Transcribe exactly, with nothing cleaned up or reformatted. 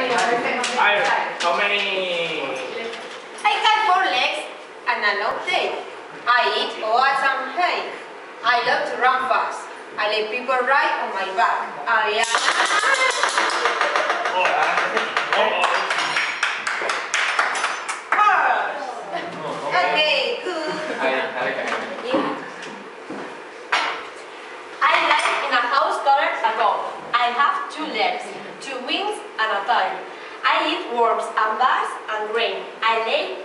I, how many? I have four legs and a long tail. I eat oats and hay. I love to run fast. I let people ride on my back. I am... Horse. Okay, good. Yeah. I live in a house colored a gold. I have two legs, two wings and a tail. I eat worms and bugs and grain. I lay